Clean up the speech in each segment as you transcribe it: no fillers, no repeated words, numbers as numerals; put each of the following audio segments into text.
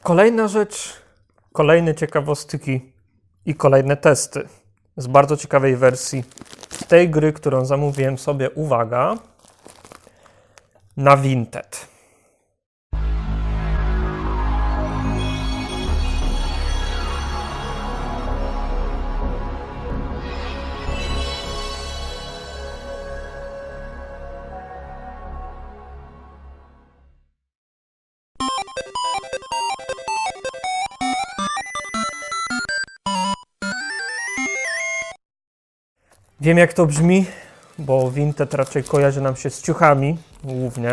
Kolejna rzecz, kolejne ciekawostki i kolejne testy z bardzo ciekawej wersji tej gry, którą zamówiłem sobie, uwaga, na Vinted. Wiem, jak to brzmi, bo Vinted raczej kojarzy nam się z ciuchami głównie.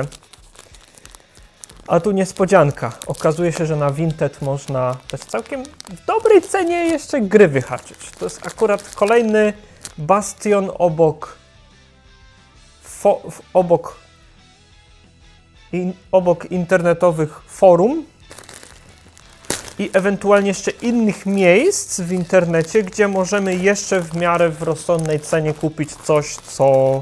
A tu niespodzianka. Okazuje się, że na Vinted można też całkiem w dobrej cenie jeszcze gry wyhaczyć. To jest akurat kolejny bastion obok internetowych forum i ewentualnie jeszcze innych miejsc w internecie, gdzie możemy jeszcze w miarę w rozsądnej cenie kupić coś, co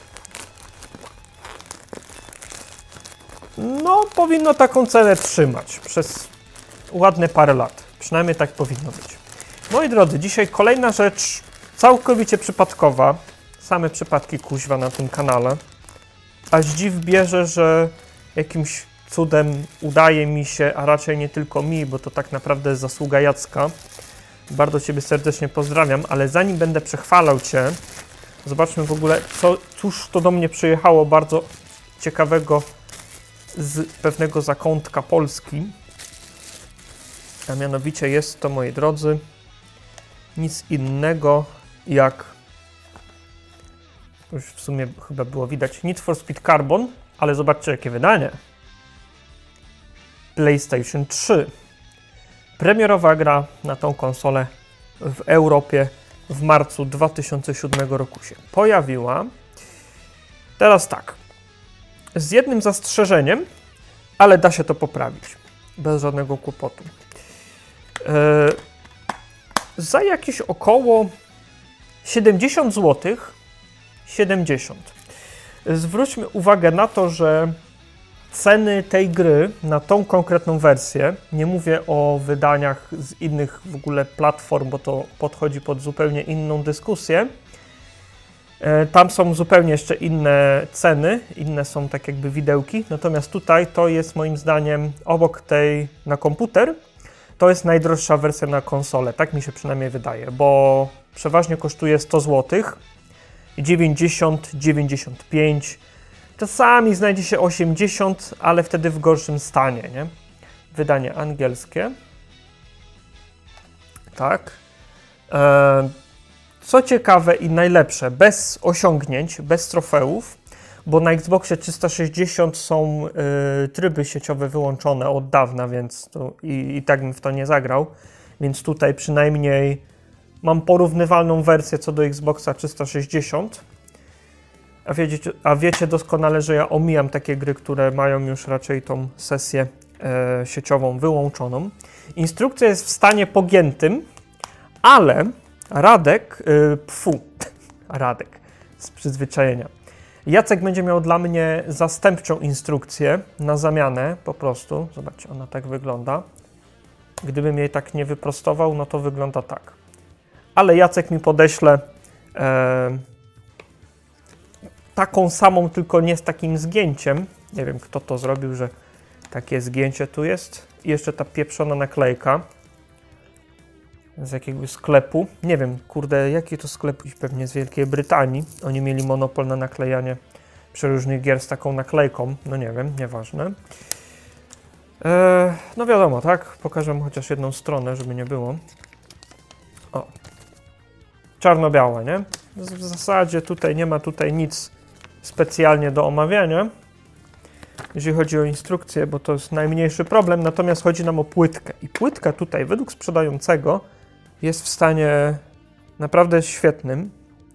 no powinno taką cenę trzymać przez ładne parę lat. Przynajmniej tak powinno być. Moi drodzy, dzisiaj kolejna rzecz całkowicie przypadkowa. Same przypadki kuźwa na tym kanale. Aż dziw bierze, że jakimś cudem udaje mi się, a raczej nie tylko mi, bo to tak naprawdę jest zasługa Jacka. Bardzo Ciebie serdecznie pozdrawiam, ale zanim będę przechwalał Cię, zobaczmy w ogóle, cóż to do mnie przyjechało bardzo ciekawego z pewnego zakątka Polski. A mianowicie jest to, moi drodzy, nic innego jak, już w sumie chyba było widać, Need for Speed Carbon, ale zobaczcie jakie wydanie. PlayStation 3. Premierowa gra na tą konsolę w Europie w marcu 2007 roku się pojawiła. Teraz tak, z jednym zastrzeżeniem, ale da się to poprawić bez żadnego kłopotu. Za jakieś około 70 zł, 70. Zwróćmy uwagę na to, że ceny tej gry na tą konkretną wersję, nie mówię o wydaniach z innych w ogóle platform, bo to podchodzi pod zupełnie inną dyskusję. Tam są zupełnie jeszcze inne ceny, inne są tak jakby widełki, natomiast tutaj to jest moim zdaniem obok tej na komputer, to jest najdroższa wersja na konsolę, tak mi się przynajmniej wydaje, bo przeważnie kosztuje 100 zł, 90, 95, czasami znajdzie się 80, ale wtedy w gorszym stanie, nie? Wydanie angielskie. Tak. Co ciekawe i najlepsze, bez osiągnięć, bez trofeów, bo na Xboxie 360 są tryby sieciowe wyłączone od dawna, więc to i tak bym w to nie zagrał. Więc tutaj przynajmniej mam porównywalną wersję co do Xboxa 360. A wiecie doskonale, że ja omijam takie gry, które mają już raczej tą sesję sieciową wyłączoną. Instrukcja jest w stanie pogiętym, ale Radek z przyzwyczajenia. Jacek będzie miał dla mnie zastępczą instrukcję na zamianę, po prostu. Zobaczcie, ona tak wygląda. Gdybym jej tak nie wyprostował, no to wygląda tak. Ale Jacek mi podeśle taką samą, tylko nie z takim zgięciem. Nie wiem, kto to zrobił, że takie zgięcie tu jest. I jeszcze ta pieprzona naklejka z jakiegoś sklepu. Nie wiem, kurde, jaki to sklep, pewnie z Wielkiej Brytanii. Oni mieli monopol na naklejanie przeróżnych gier z taką naklejką. No nie wiem, nieważne. No wiadomo, tak? Pokażę mu chociaż jedną stronę, żeby nie było. O. Czarno-białe, nie? W zasadzie tutaj nie ma nic specjalnie do omawiania, jeżeli chodzi o instrukcję, bo to jest najmniejszy problem, natomiast chodzi nam o płytkę. I płytka tutaj, według sprzedającego, jest w stanie naprawdę świetnym.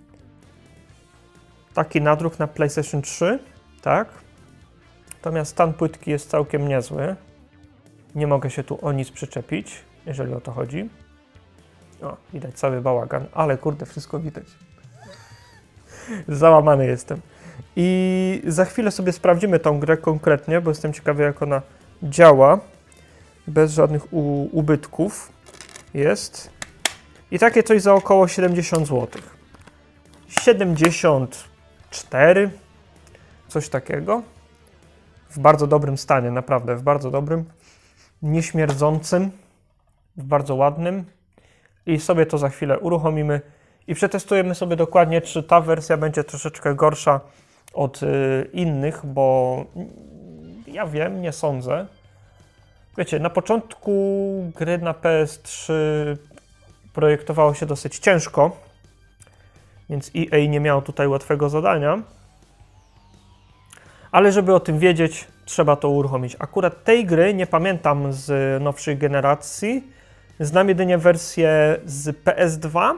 Taki nadruk na PlayStation 3, tak? Natomiast stan płytki jest całkiem niezły. Nie mogę się tu o nic przyczepić, jeżeli o to chodzi. O, widać cały bałagan, ale kurde, wszystko widać. Załamany jestem. I za chwilę sobie sprawdzimy tą grę konkretnie, bo jestem ciekawy, jak ona działa. bez żadnych ubytków jest. I takie coś za około 70 zł. 74, coś takiego. W bardzo dobrym stanie, naprawdę, w bardzo dobrym, nieśmierdzącym, w bardzo ładnym. I sobie to za chwilę uruchomimy i przetestujemy sobie dokładnie, czy ta wersja będzie troszeczkę gorsza od innych, bo ja wiem, nie sądzę. Wiecie, na początku gry na PS3 projektowało się dosyć ciężko, więc EA nie miało tutaj łatwego zadania. Ale żeby o tym wiedzieć, trzeba to uruchomić. Akurat tej gry nie pamiętam z nowszych generacji. Znam jedynie wersję z PS2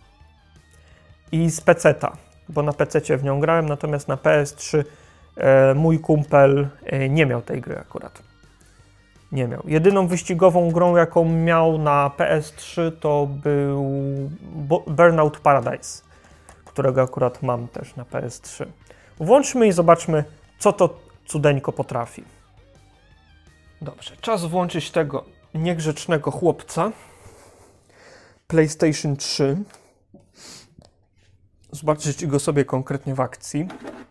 i z PC-ta, bo na PC-cie w nią grałem, natomiast na PS3 mój kumpel nie miał tej gry akurat. Nie miał. Jedyną wyścigową grą, jaką miał na PS3, to był Burnout Paradise, którego akurat mam też na PS3. Włączmy i zobaczmy, co to cudeńko potrafi. Dobrze, czas włączyć tego niegrzecznego chłopca. PlayStation 3. Zobaczyć go sobie konkretnie w akcji.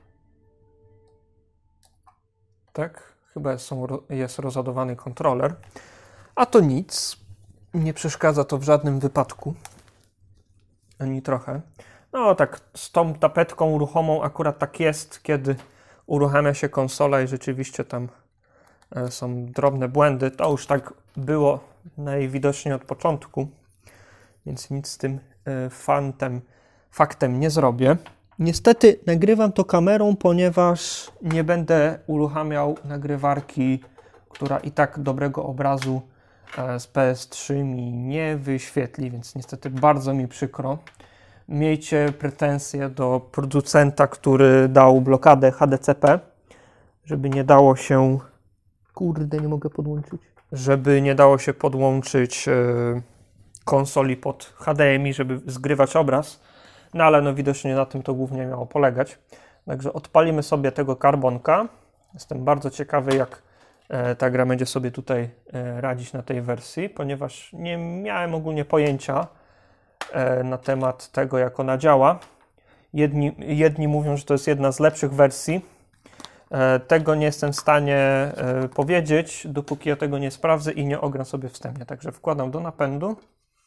Tak, chyba jest rozładowany kontroler. A to nic. Nie przeszkadza to w żadnym wypadku. Ani trochę. No tak, z tą tapetką ruchomą akurat tak jest, kiedy uruchamia się konsola i rzeczywiście tam są drobne błędy. To już tak było najwidoczniej od początku, więc nic z tym faktem nie zrobię. Niestety nagrywam to kamerą, ponieważ nie będę uruchamiał nagrywarki, która i tak dobrego obrazu z PS3 mi nie wyświetli, więc niestety bardzo mi przykro. Miejcie pretensje do producenta, który dał blokadę HDCP, żeby nie dało się... Kurde, nie mogę podłączyć. Żeby nie dało się podłączyć konsoli pod HDMI, żeby zgrywać obraz. No ale no widocznie na tym to głównie miało polegać. Także odpalimy sobie tego karbonka. Jestem bardzo ciekawy, jak ta gra będzie sobie tutaj radzić na tej wersji, ponieważ nie miałem ogólnie pojęcia na temat tego, jak ona działa. Jedni mówią, że to jest jedna z lepszych wersji. Tego nie jestem w stanie powiedzieć, dopóki ja tego nie sprawdzę i nie ogram sobie wstępnie. Także wkładam do napędu.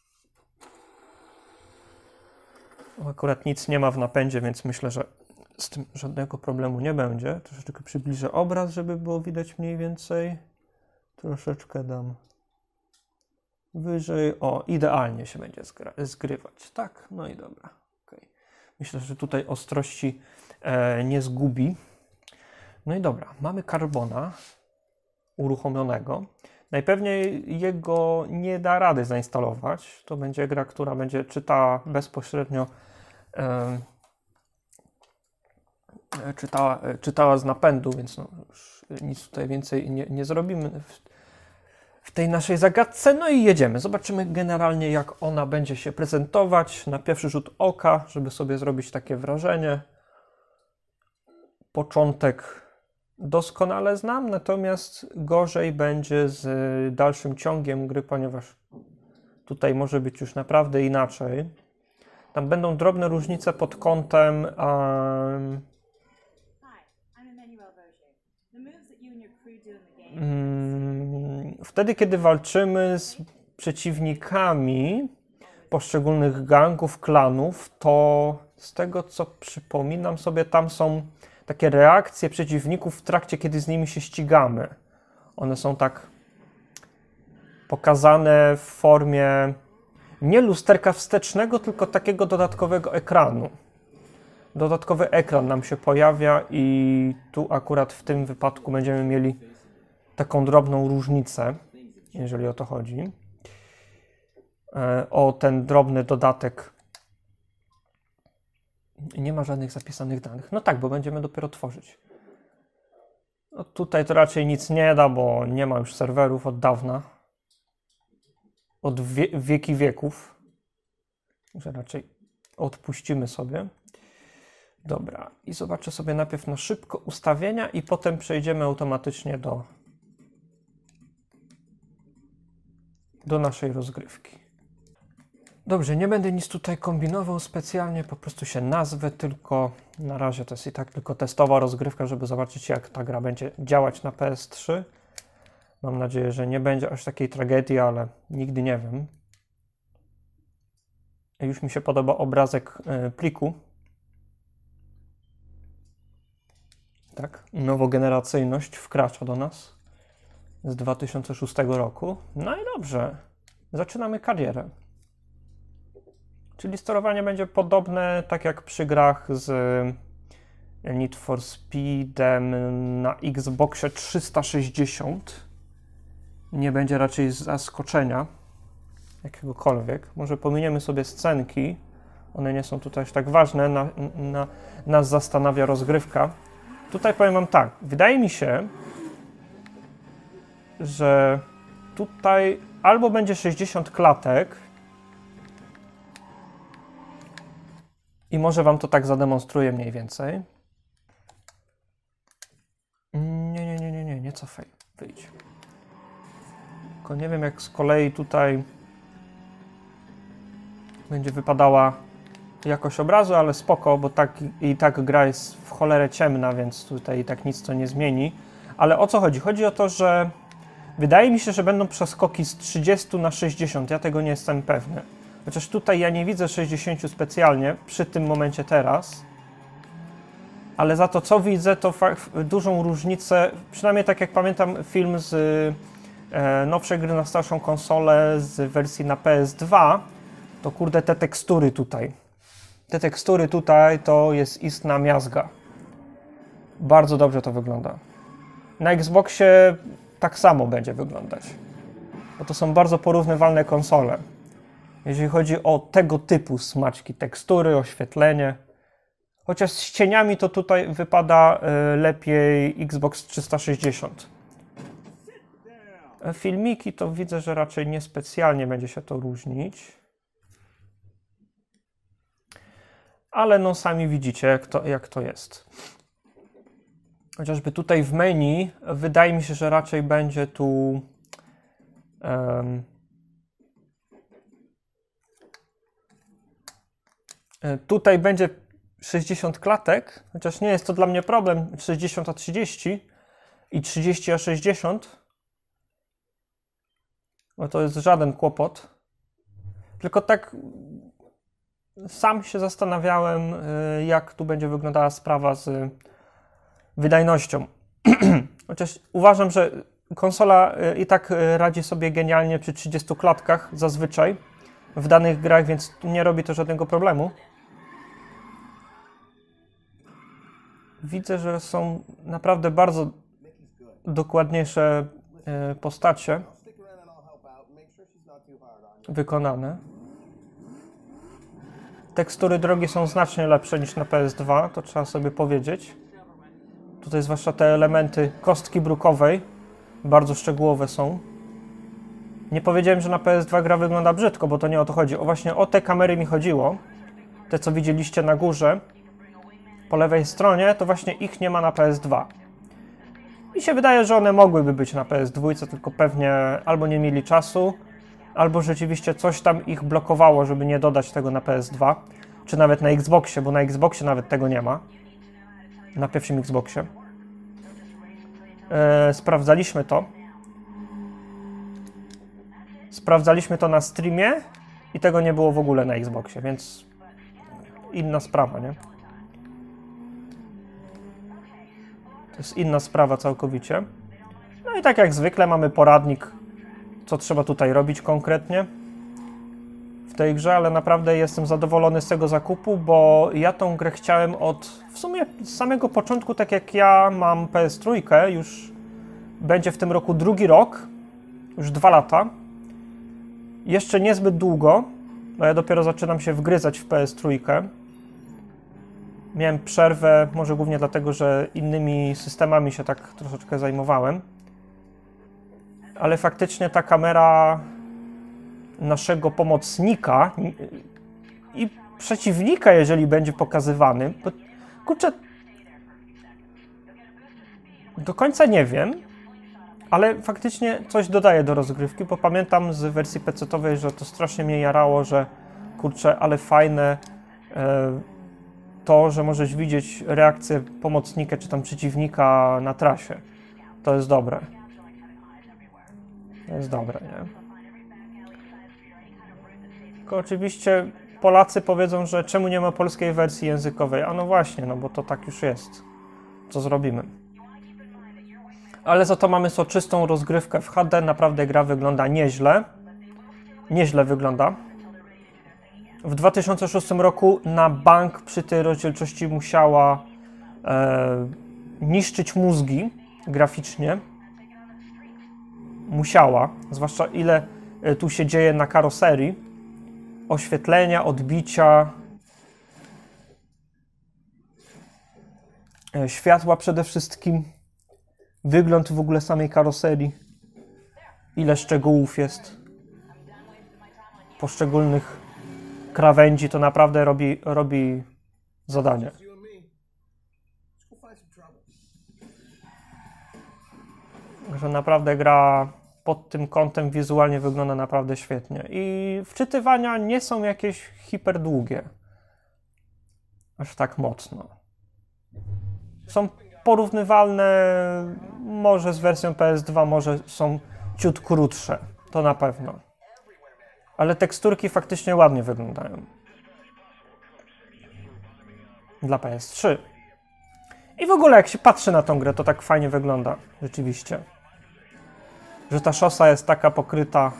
Akurat nic nie ma w napędzie, więc myślę, że z tym żadnego problemu nie będzie. Troszeczkę przybliżę obraz, żeby było widać mniej więcej. Troszeczkę dam wyżej. O, idealnie się będzie zgrywać. Tak, no i dobra. Okay. Myślę, że tutaj ostrości nie zgubi. No i dobra, mamy Carbona uruchomionego. Najpewniej jego nie da rady zainstalować. To będzie gra, która będzie czytała bezpośrednio, czytała z napędu, więc no już nic tutaj więcej nie zrobimy w tej naszej zagadce. No i jedziemy. Zobaczymy generalnie, jak ona będzie się prezentować na pierwszy rzut oka, żeby sobie zrobić takie wrażenie. Początek doskonale znam, natomiast gorzej będzie z dalszym ciągiem gry, ponieważ tutaj może być już naprawdę inaczej. Tam będą drobne różnice pod kątem wtedy, kiedy walczymy z przeciwnikami poszczególnych gangów, klanów, to z tego, co przypominam sobie, tam są takie reakcje przeciwników w trakcie, kiedy z nimi się ścigamy. One są tak pokazane w formie nie lusterka wstecznego, tylko takiego dodatkowego ekranu. Dodatkowy ekran nam się pojawia i tu akurat w tym wypadku będziemy mieli taką drobną różnicę, jeżeli o to chodzi. O ten drobny dodatek. Nie ma żadnych zapisanych danych. No tak, bo będziemy dopiero tworzyć. No tutaj to raczej nic nie da, bo nie ma już serwerów od dawna. Od wieki wieków. Że raczej odpuścimy sobie. Dobra. I zobaczę sobie najpierw na szybko ustawienia i potem przejdziemy automatycznie do do naszej rozgrywki. Dobrze, nie będę nic tutaj kombinował specjalnie, po prostu się nazwę tylko. Na razie to jest i tak tylko testowa rozgrywka, żeby zobaczyć, jak ta gra będzie działać na PS3. Mam nadzieję, że nie będzie aż takiej tragedii, ale nigdy nie wiem. Już mi się podoba obrazek pliku. Tak, nowogeneracyjność wkracza do nas z 2006 roku. No i dobrze, zaczynamy karierę. Czyli sterowanie będzie podobne, tak jak przy grach z Need for Speedem na Xboxie 360. Nie będzie raczej zaskoczenia jakiegokolwiek. Może pominiemy sobie scenki. One nie są tutaj aż tak ważne. Nas zastanawia rozgrywka. Tutaj powiem wam tak. Wydaje mi się, że tutaj albo będzie 60 klatek i może wam to tak zademonstruję mniej więcej. Nie cofaj. Wyjdź. Tylko nie wiem, jak z kolei tutaj będzie wypadała jakość obrazu, ale spoko, bo tak i tak gra jest w cholerę ciemna, więc tutaj i tak nic to nie zmieni. Ale o co chodzi? Chodzi o to, że wydaje mi się, że będą przeskoki z 30 na 60. Ja tego nie jestem pewny. Chociaż tutaj ja nie widzę 60 specjalnie przy tym momencie teraz. Ale za to, co widzę, to dużą różnicę, przynajmniej tak jak pamiętam film z nowszej gry na starszą konsolę z wersji na PS2, to kurde te tekstury tutaj to jest istna miazga. Bardzo dobrze to wygląda. Na Xboxie tak samo będzie wyglądać, bo to są bardzo porównywalne konsole. Jeżeli chodzi o tego typu smaczki, tekstury, oświetlenie. Chociaż z cieniami to tutaj wypada lepiej Xbox 360. Filmiki to widzę, że raczej niespecjalnie będzie się to różnić. Ale no sami widzicie, jak to jest. Chociażby tutaj w menu wydaje mi się, że raczej będzie tu tutaj będzie 60 klatek, chociaż nie jest to dla mnie problem 60 a 30 i 30 a 60, bo to jest żaden kłopot. Tylko tak sam się zastanawiałem, jak tu będzie wyglądała sprawa z wydajnością. Chociaż uważam, że konsola i tak radzi sobie genialnie przy 30 klatkach zazwyczaj w danych grach, więc nie robi to żadnego problemu. Widzę, że są naprawdę bardzo dokładniejsze postacie wykonane. Tekstury drogi są znacznie lepsze niż na PS2, to trzeba sobie powiedzieć. Tutaj zwłaszcza te elementy kostki brukowej bardzo szczegółowe są. Nie powiedziałem, że na PS2 gra wygląda brzydko, bo to nie o to chodzi. Właśnie o te kamery mi chodziło. Te, co widzieliście na górze, po lewej stronie, to właśnie ich nie ma na PS2. Mi się wydaje, że one mogłyby być na PS2, tylko pewnie albo nie mieli czasu, albo rzeczywiście coś tam ich blokowało, żeby nie dodać tego na PS2, czy nawet na Xboxie, bo na Xboxie nawet tego nie ma. Na pierwszym Xboxie. Sprawdzaliśmy to. Sprawdzaliśmy to na streamie i tego nie było w ogóle na Xboxie, więc inna sprawa, nie? To jest inna sprawa całkowicie. No i tak jak zwykle mamy poradnik, co trzeba tutaj robić konkretnie w tej grze, ale naprawdę jestem zadowolony z tego zakupu, bo ja tą grę chciałem w sumie z samego początku, tak jak ja mam PS3, już będzie w tym roku drugi rok, już 2 lata. Jeszcze niezbyt długo, bo ja dopiero zaczynam się wgryzać w PS3. Miałem przerwę, może głównie dlatego, że innymi systemami się tak troszeczkę zajmowałem. Ale faktycznie ta kamera naszego pomocnika i przeciwnika, jeżeli będzie pokazywany, bo kurczę, do końca nie wiem, Ale faktycznie coś dodaje do rozgrywki, bo pamiętam z wersji PC-owej, że to strasznie mnie jarało, że kurczę, ale fajne to, że możesz widzieć reakcję pomocnika czy tam przeciwnika na trasie. To jest dobre. To jest dobre, nie? Tylko oczywiście Polacy powiedzą, że czemu nie ma polskiej wersji językowej? A no właśnie, no bo to tak już jest. Co zrobimy? Ale za to mamy soczystą rozgrywkę w HD. Naprawdę gra wygląda nieźle. Nieźle wygląda. W 2006 roku na bank przy tej rozdzielczości musiała niszczyć mózgi graficznie. Musiała, zwłaszcza ile tu się dzieje na karoserii. Oświetlenia, odbicia, światła przede wszystkim, wygląd w ogóle samej karoserii, ile szczegółów jest, poszczególnych krawędzi, to naprawdę robi zadanie. Że naprawdę gra pod tym kątem wizualnie wygląda naprawdę świetnie. I wczytywania nie są jakieś hiperdługie. Aż tak mocno. Są porównywalne może z wersją PS2, może są ciut krótsze. To na pewno. Ale teksturki faktycznie ładnie wyglądają. Dla PS3. I w ogóle jak się patrzy na tą grę, to tak fajnie wygląda. Rzeczywiście. Że ta szosa jest taka pokryta.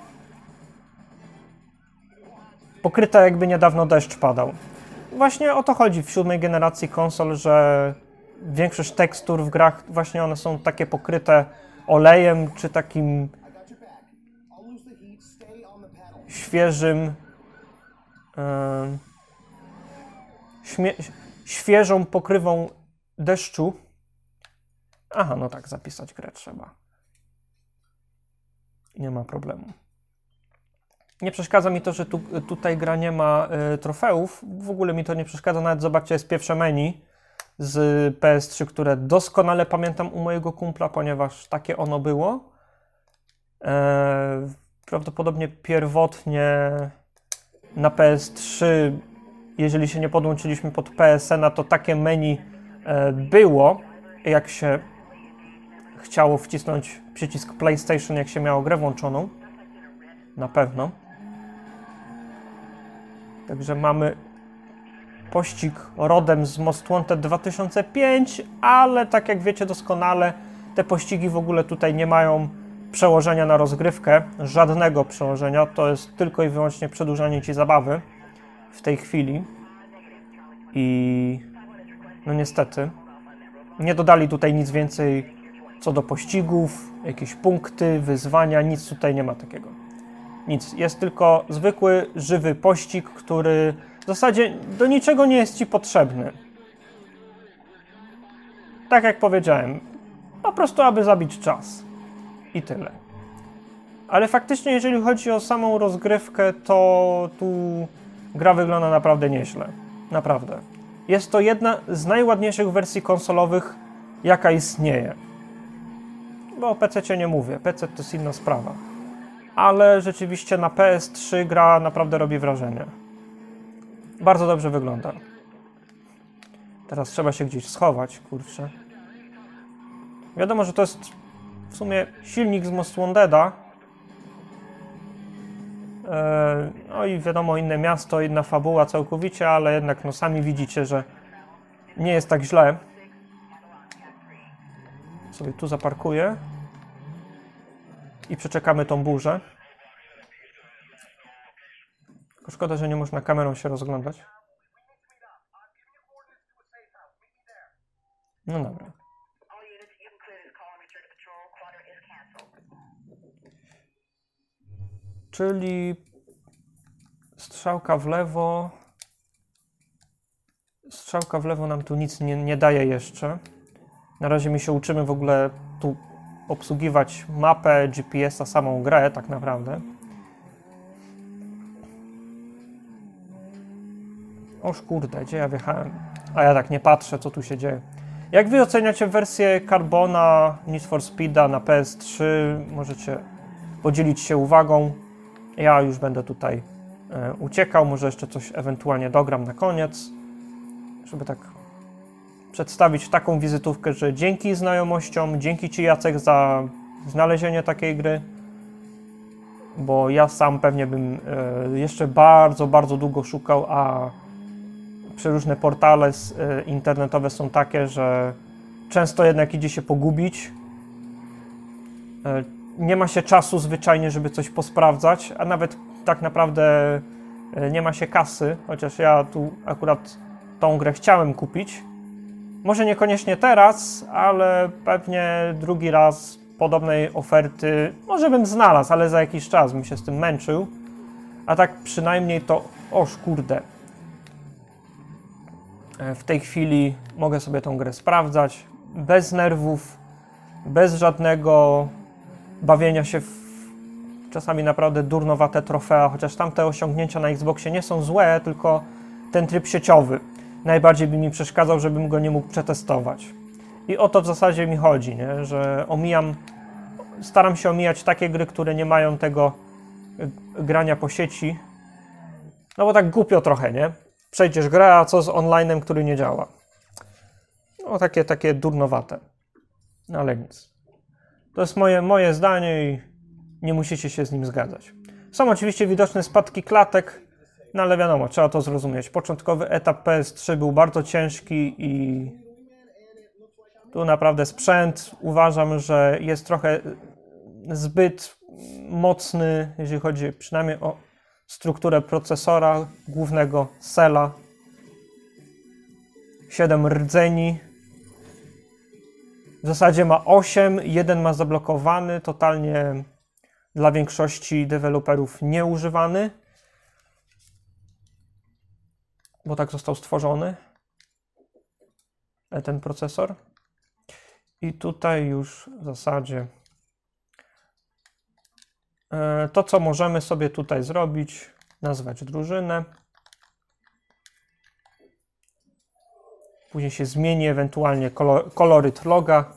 Pokryta jakby niedawno deszcz padał. Właśnie o to chodzi w 7. generacji konsol, że większość tekstur w grach właśnie one są takie pokryte olejem, czy takim świeżym świeżą pokrywą deszczu. Aha, no tak, zapisać grę trzeba. Nie ma problemu. Nie przeszkadza mi to, że tutaj gra nie ma trofeów. W ogóle mi to nie przeszkadza. Nawet zobaczcie, jest pierwsze menu z PS3, które doskonale pamiętam u mojego kumpla, ponieważ takie ono było. Prawdopodobnie pierwotnie na PS3, jeżeli się nie podłączyliśmy pod PSN, to takie menu było, jak się chciało wcisnąć przycisk PlayStation, jak się miało grę włączoną. Na pewno. Także mamy pościg rodem z Most Wanted 2005, ale tak jak wiecie doskonale, te pościgi w ogóle tutaj nie mają przełożenia na rozgrywkę, żadnego przełożenia, to jest tylko i wyłącznie przedłużanie ci zabawy w tej chwili. I no niestety nie dodali tutaj nic więcej co do pościgów, jakieś punkty, wyzwania, nic tutaj nie ma takiego. Nic, jest tylko zwykły, żywy pościg, który w zasadzie do niczego nie jest ci potrzebny. Tak jak powiedziałem, po prostu aby zabić czas. I tyle. Ale faktycznie, jeżeli chodzi o samą rozgrywkę, to tu gra wygląda naprawdę nieźle. Naprawdę. Jest to jedna z najładniejszych wersji konsolowych, jaka istnieje. Bo o PC nie mówię, PC to jest inna sprawa. Ale rzeczywiście na PS3 gra naprawdę robi wrażenie. Bardzo dobrze wygląda. Teraz trzeba się gdzieś schować, kurczę. Wiadomo, że to jest w sumie silnik z Most Wanteda. No i wiadomo, inne miasto, inna fabuła całkowicie, ale jednak no sami widzicie, że nie jest tak źle. Sobie tu zaparkuję i przeczekamy tą burzę. Tylko szkoda, że nie można kamerą się rozglądać. No dobra. Czyli strzałka w lewo. Strzałka w lewo nam tu nic nie daje jeszcze. Na razie my się uczymy w ogóle tu obsługiwać mapę, GPS-a, samą grę tak naprawdę. Oż kurde, gdzie ja wjechałem? A ja tak nie patrzę, co tu się dzieje. Jak wy oceniacie wersję Carbona Need for Speeda na PS3, możecie podzielić się uwagą. Ja już będę tutaj uciekał, może jeszcze coś ewentualnie dogram na koniec, żeby tak przedstawić taką wizytówkę, że dzięki znajomościom, dzięki Ci, Jacek, za znalezienie takiej gry, bo ja sam pewnie bym jeszcze bardzo, bardzo długo szukał, a przeróżne portale internetowe są takie, że często jednak idzie się pogubić. Nie ma się czasu zwyczajnie, żeby coś posprawdzać, a nawet tak naprawdę nie ma się kasy, chociaż ja tu akurat tą grę chciałem kupić. Może niekoniecznie teraz, ale pewnie drugi raz podobnej oferty może bym znalazł, ale za jakiś czas bym się z tym męczył. A tak przynajmniej to, kurde. W tej chwili mogę sobie tą grę sprawdzać bez nerwów, bez żadnego bawienia się w czasami naprawdę durnowate trofea, chociaż tamte osiągnięcia na Xboxie nie są złe, tylko ten tryb sieciowy najbardziej by mi przeszkadzał, żebym go nie mógł przetestować. I o to w zasadzie mi chodzi, nie? Że staram się omijać takie gry, które nie mają tego grania po sieci. No bo tak głupio trochę, nie? Przejdziesz grę, a co z online'em, który nie działa? No takie durnowate. No ale nic. To jest moje zdanie i nie musicie się z nim zgadzać. Są oczywiście widoczne spadki klatek, no ale wiadomo, trzeba to zrozumieć. Początkowy etap PS3 był bardzo ciężki i tu naprawdę sprzęt uważam, że jest trochę zbyt mocny, jeżeli chodzi przynajmniej o strukturę procesora głównego Cella. 7 rdzeni. W zasadzie ma 8, jeden ma zablokowany, totalnie dla większości deweloperów nieużywany, bo tak został stworzony ten procesor. I tutaj już w zasadzie to, co możemy sobie tutaj zrobić, nazwać drużynę. Później się zmieni ewentualnie koloryt loga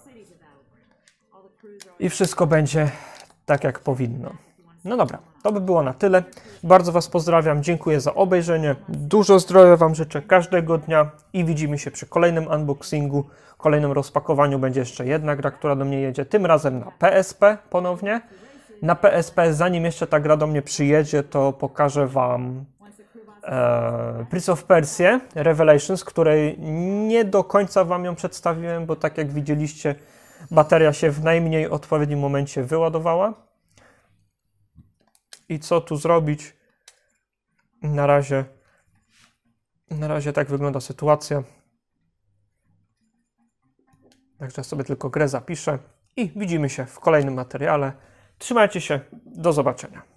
i wszystko będzie tak, jak powinno. No dobra, to by było na tyle. Bardzo Was pozdrawiam, dziękuję za obejrzenie. Dużo zdrowia Wam życzę każdego dnia i widzimy się przy kolejnym unboxingu, kolejnym rozpakowaniu. Będzie jeszcze jedna gra, która do mnie jedzie, tym razem na PSP ponownie. Na PSP, zanim jeszcze ta gra do mnie przyjedzie, to pokażę Wam Prince of Persia Revelations, której nie do końca Wam ją przedstawiłem, bo tak jak widzieliście, bateria się w najmniej odpowiednim momencie wyładowała. I co tu zrobić? Na razie tak wygląda sytuacja. Także sobie tylko grę zapiszę i widzimy się w kolejnym materiale. Trzymajcie się, do zobaczenia.